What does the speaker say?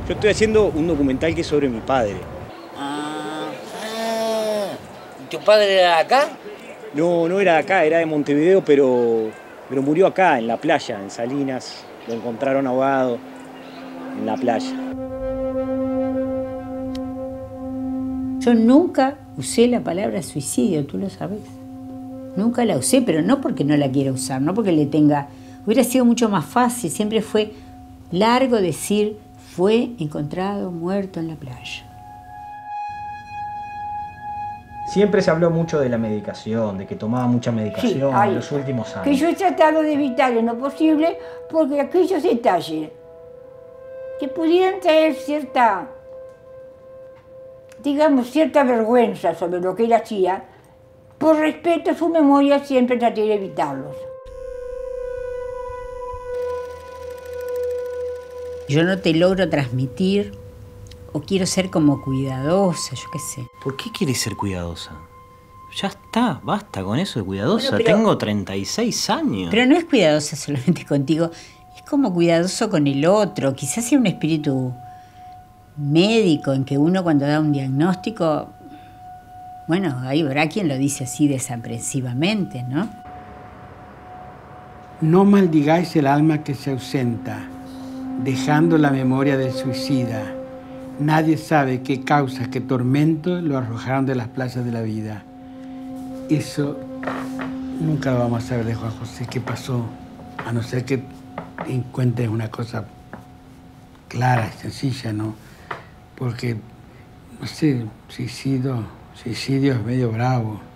Yo estoy haciendo un documental que es sobre mi padre. ¿Tu padre era acá? No, no era de acá, era de Montevideo, pero murió acá, en la playa, en Salinas. Lo encontraron ahogado en la playa. Yo nunca usé la palabra suicidio, tú lo sabes. Nunca la usé, pero no porque no la quiera usar, no porque le tenga... Hubiera sido mucho más fácil, siempre fue largo decir fue encontrado muerto en la playa. Siempre se habló mucho de la medicación, de que tomaba mucha medicación en los últimos años. Que yo he tratado de evitar en lo posible porque aquellos detalles que pudieran traer cierta, digamos, cierta vergüenza sobre lo que él hacía, por respeto a su memoria siempre traté de evitarlos. Yo no te logro transmitir o quiero ser como cuidadosa, yo qué sé. ¿Por qué quieres ser cuidadosa? Ya está, basta con eso de cuidadosa. Bueno, pero, tengo 36 años. Pero no es cuidadosa solamente contigo, es como cuidadoso con el otro. Quizás sea un espíritu médico en que uno cuando da un diagnóstico, bueno, ahí habrá quien lo dice así desaprensivamente, ¿no? No maldigáis el alma que se ausenta, dejando la memoria del suicida. Nadie sabe qué causas, qué tormentos lo arrojaron de las playas de la vida. Eso nunca lo vamos a saber de Juan José, qué pasó, a no ser que encuentres una cosa clara y sencilla, ¿no? Porque, no sé, suicidio es medio bravo.